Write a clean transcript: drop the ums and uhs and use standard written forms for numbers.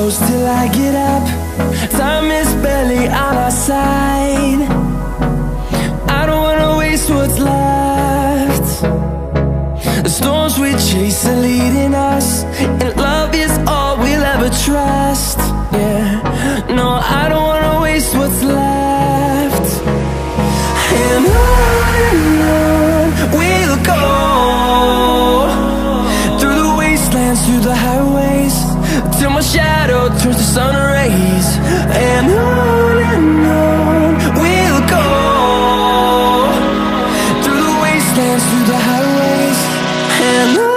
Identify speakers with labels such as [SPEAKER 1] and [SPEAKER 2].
[SPEAKER 1] close till I get up. Time is barely on our side. I don't wanna waste what's left. The storms we chase are leading us, and love is all we'll ever trust. Yeah, no, I don't wanna waste what's left. And on we'll go, through the wastelands, through the highways, till my shadow turns to sun rays. And on we'll go, through the wastelands, through the highways, and on.